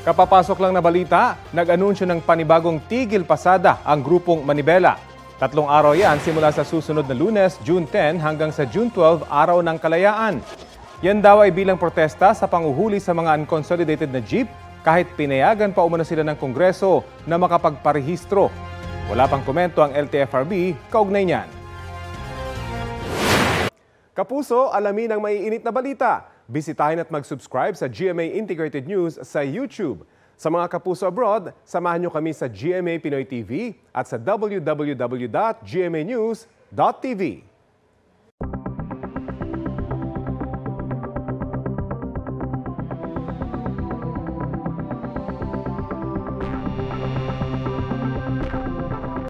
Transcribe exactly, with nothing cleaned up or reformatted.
Kapapasok lang na balita, nag-anunsyo ng panibagong tigil pasada ang grupong Manibela. Tatlong araw yan simula sa susunod na Lunes, June ten hanggang sa June twelve, araw ng kalayaan. Yan daw ay bilang protesta sa panguhuli sa mga unconsolidated na jeep kahit pinayagan pa umano sila ng Kongreso na makapagparehistro. Wala pang komento ang L T F R B kaugnay niyan. Kapuso, alamin ang maiinit na balita. Bisitahin at mag-subscribe sa G M A Integrated News sa YouTube. Sa mga kapuso abroad, samahan nyo kami sa G M A Pinoy T V at sa w w w dot g m a news dot t v.